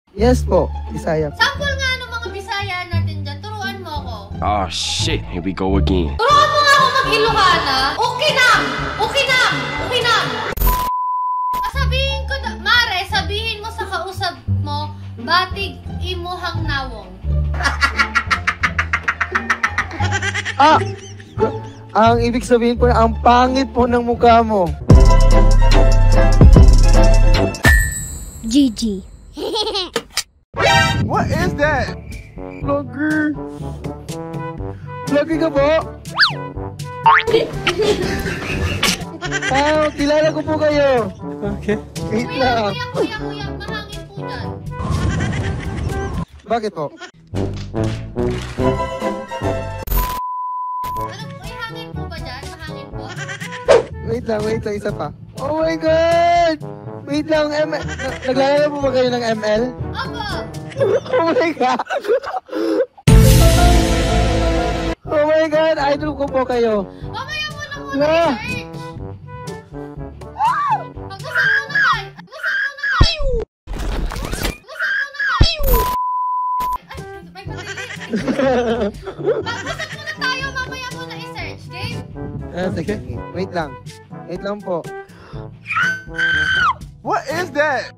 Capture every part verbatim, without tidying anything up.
Yes po, Bisaya po. Sample nga ng mga Bisaya natin dyan. Turuan mo ako. Oh shit, here we go again. Turuan mo nga ako mag-Ilocana. Okay na! Okay na! Okay na! Sabihin ko na, Mare, sabihin mo sa kausap mo, batig imuhang nawong. Ah! Ang ibig sabihin po, ang pangit po ng mukha mo. G G. What is that? Vlogger. Vlogger ka po? Ah, kilala ko po kayo. Okay. Wait Kuya, lang. kuya, kuya, kuya, mahangin po dyan. Bakit po? Ano, may hangin po ba dyan? Mahangin po? Wait lang, wait lang, isa pa. Oh my God! Wait lang, M L. Naglalaro po ba kayo ng M L? Opo! Oh my God! Oh my God! Idol ko po kayo. Mamaya mo na muna Yeah. i-search. Pag-usap muna tayo. Pag-usap muna tayo. Pag-usap muna tayo. Ay, may patili. Pag-usap muna tayo, mamaya mo na i-search, game? Ah, sige. Wait lang. Wait lang po. What is that?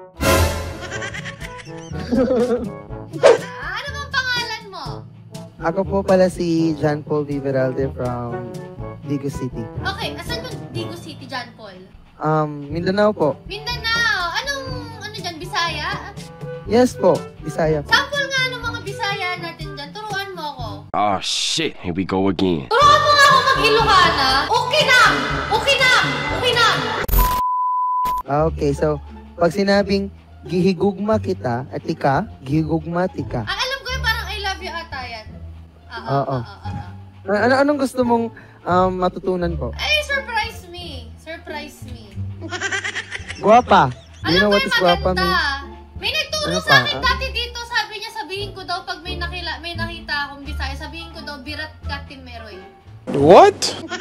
Ah, ano bang pangalan mo? Ako po pala si John Paul Viveralde from Digo City. Okay, asan yung Digo City, John Paul? Um, Mindanao po. Mindanao. Anong, ano dyan, Bisaya? Yes po, Bisaya po. Sample nga ng mga Bisaya natin dyan. Turuan mo ako. Oh shit, here we go again. Turuan mo nga ako mag-Ilocana. Okay na! Okay na! Okay na! Ah, okay, so, pag sinabing gihigugma kita, at ika, gihigugma tika. Ah, alam ko yung parang I love you ata yan. Ah, ah, Oo. ah, ah, ah. Ah, Ano, anong gusto mong um, matutunan po? Ay, surprise me. Surprise me. Guwapa. Do you Alam know ko what yung is guwapa maganda. means? May nagturo Ano sa pa, akin ah? dati dito. Sabi niya, sabihin ko daw pag may, nakila, may nakita akong Bisaya, sabihin ko daw, birat ka timeroy. What?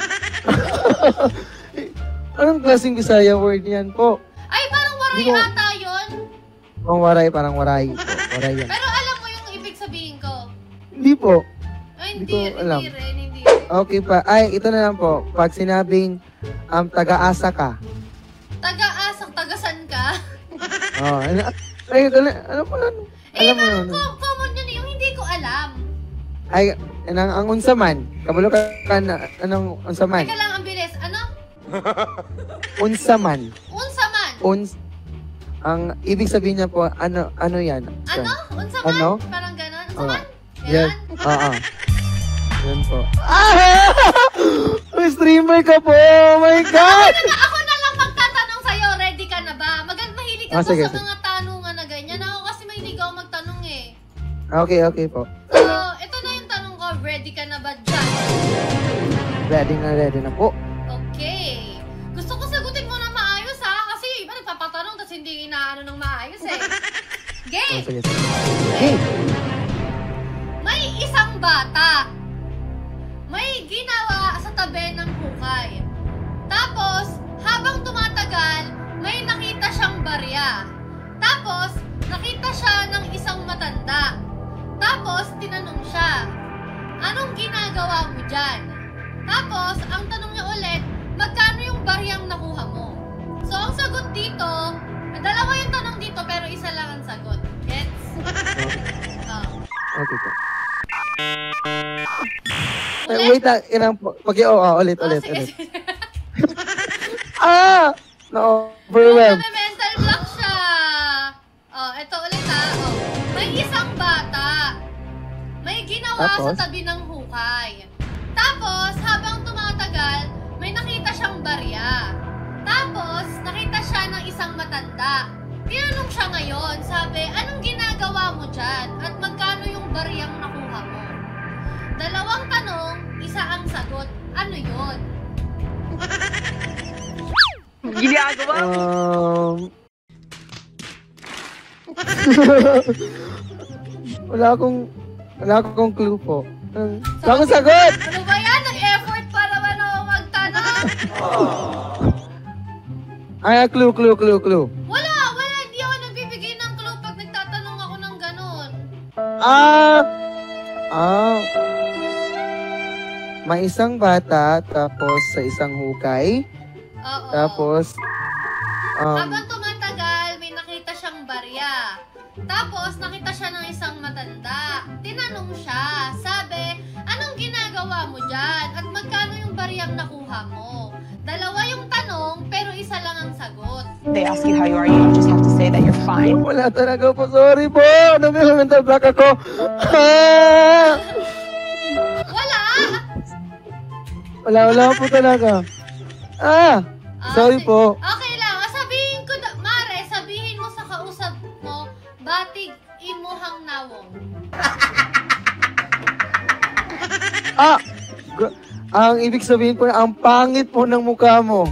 Anong klaseng Bisaya word yan po? Ay, parang waray Hindi ko- ata yun. Pang waray, parang waray. Po. Waray yan. Pero alam mo yung ibig sabihin ko. Hindi po. Ay, Hindi hindi, ko alam. hindi rin, hindi rin. Okay pa. Ay, ito na lang po. Pag sinabing um, taga-asa ka. Taga-asak, tagasan ka. Oh, ano, ay, ano, ano po lang? Eh, Alam mo parang ano? com- common yun eh, yung hindi ko alam. Ay, ang, ang unsaman. Kabalo ka, ka na, anong unsaman? Teka lang, ang bilis. Ano? Unsaman. Unsa man? Uns, ang ibig sabihin niya po, ano, ano yan? Ano? Unsa man? Ano? Parang ganon? Unsa Oo. man? Yes. Yan? Oo. Yan po. Ah! Streamer ka po! Oh my God! Ako na, ako na lang magtatanong sa'yo. Ready ka na ba? Magand mahilig Ah, ako sige, sa sige. mga tanungan na ganyan. Ako kasi mahilig ako magtanong eh. Okay, okay po. So, ito na yung tanong ko. Ready ka na ba dyan? Ready na ready na po. Okay. Gusto ko sagutin mo na maayos ha. Kasi iba nagpapatanong tapos hindi inaano ng maayos eh. Oh, Game! sige, sige. Okay. May isang bata. May ginawa sa tabi ng hukay. Tapos, habang tumatagal, may nakita siyang barya. Tapos, nakita siya ng isang matanda. Tapos, tinanong siya, anong ginagawa mo dyan? Tapos, ang tanong niya ulit, magkano yung baryang nakuha mo? So, ang sagot dito, dalawa yung tanong dito, pero isa lang ang sagot. Gets? Oh. Okay po. Ay, wait lang. Ilang po. Pag oh, oh, ulit, Oh, ulit, sige, ulit. sige. Ah! Na-overwhelm. May mental block siya. Oh, eto ulit ha. Oh. May isang bata. May ginawa Tapos? sa tabi ng hukay. Tapos, habang tumatagal, may nakita siyang barya. Tapos, nakita siya ng isang matanda. Tinanong siya ngayon, sabi, anong ginagawa mo dyan? At magkano yung baryang nakuha mo? Dalawang tanong, isa ang sagot. Ano yun? Um... wala akong... Wala akong clue po. Um, wala akong sagot! Ano ba yan? Nag-effort pa naman ako magtanong. Ay, clue, clue, clue, clue. Wala, wala. Hindi ako nagbibigay ng clue pag nagtatanong Ah! Ah. May isang bata, tapos sa isang hukay, Oo. tapos, um, Habang tumatagal, may nakita siyang barya. Tapos, nakita siya ng isang matanda. Tinanong siya, sabi, anong ginagawa mo dyan? At magkano yung baryang nakuha mo? Dalawa yung tanong, pero isa lang ang sagot. They ask you how you are, you just have to say that you're fine. wala talaga po, sorry po, ano may mental block ako. Ah! Wala! Wala, wala po talaga. Ah! Ah, Sorry si- po. Okay lang. Ah, Sabihin ko, da- Mare, sabihin mo sa kausap mo, batig imuhang nawong. Ah! Gra- Ang ibig sabihin po, ang pangit po ng mukha mo.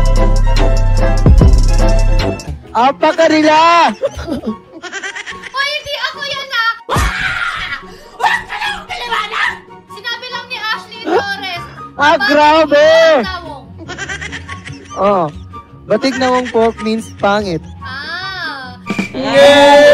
Apakarila! Hoy, hindi ako yan ah! Sinabi lang ni Ashley Torres. Ah, batig grabe! imuhang nawong. Oh, batik na mong po means pangit. Ah. Yay!